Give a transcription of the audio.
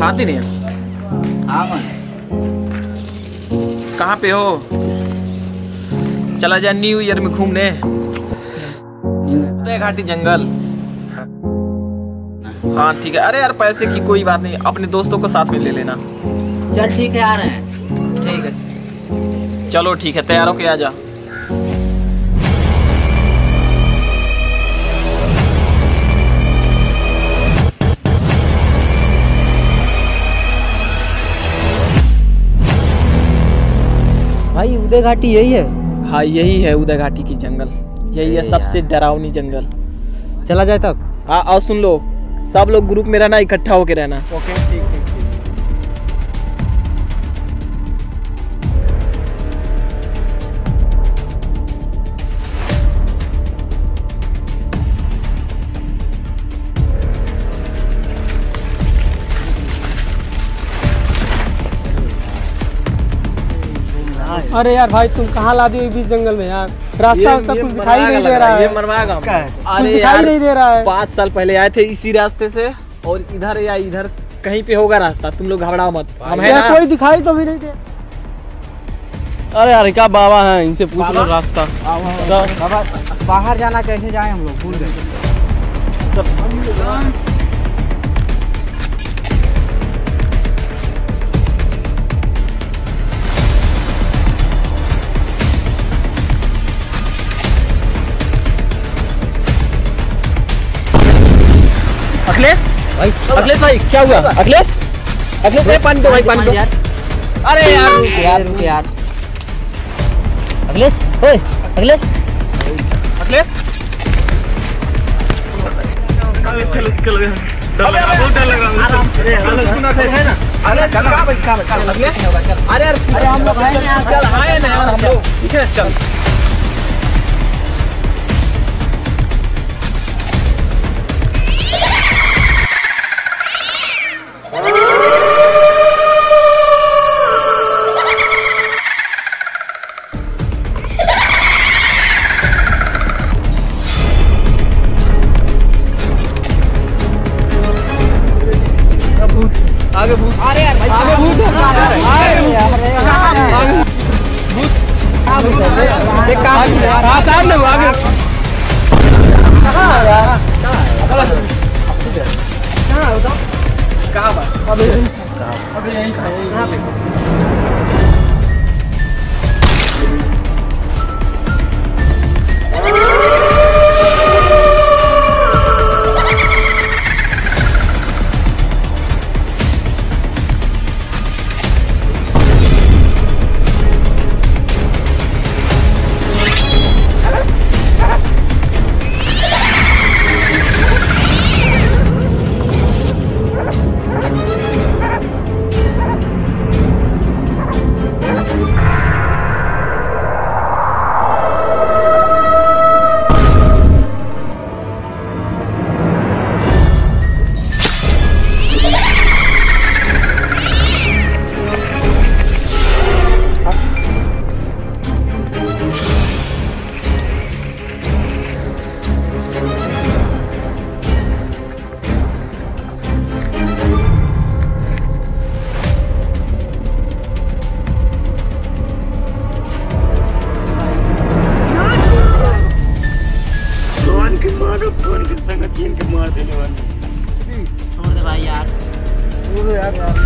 हाँ दिनेश, हाँ मन, कहाँ पे हो? चला जाए न्यू ईयर में घूमने उदय घाटी जंगल। हाँ ठीक है। अरे यार पैसे की कोई बात नहीं, अपने दोस्तों को साथ में ले लेना। चल ठीक है आ रहे हैं। ठीक है चलो ठीक है, तैयार होके आ जा। भाई उदय घाटी यही है? हाँ यही है उदय घाटी की जंगल, यही है सबसे डरावनी जंगल। चला जाए तब। हाँ और सुन लो, सब लोग ग्रुप में रहना, इकट्ठा होके रहना। ओके ठीक ठीक। अरे यार भाई तुम कहाँ ला दिए बीच जंगल में यार? रास्ता वास्ता कुछ दिखाई नहीं दे रहा है। ये मरवाएगा। अरे दिखाई नहीं दे रहा है। 5 साल पहले आए थे इसी रास्ते से, और इधर या इधर कहीं पे होगा रास्ता, तुम लोग घबराओ मत। हम है ना? कोई दिखाई तो भी नहीं दे। अरे यार क्या बाबा हैं, इनसे पूछ लो रास्ता। बाबा बाहर जाना कैसे जाए, हम लोग भूल गए। अखिलेश भाई, अखिलेश भाई क्या हुआ? अखिलेश, अखिलेश भाई पानी दो भाई, पानी दो। अरे यार रुक यार। अखिलेश, ओए अखिलेश, अखिलेश चलो चलो, डर लगा, बहुत डर लगा। चलो सुना है ना। अरे कहाँ भाई, कहाँ भाई? अखिलेश अरे यार अरे हम लोग आए ना, चल आए ना यार हम लोग, ठीक है चल। आगे भूत, अरे यार भाई आगे भूत, एक काम हाँ सामने वो आगे। कहाँ बात? अभी यहीं था, यहाँ पे। छोड़ दे भाई यार। यार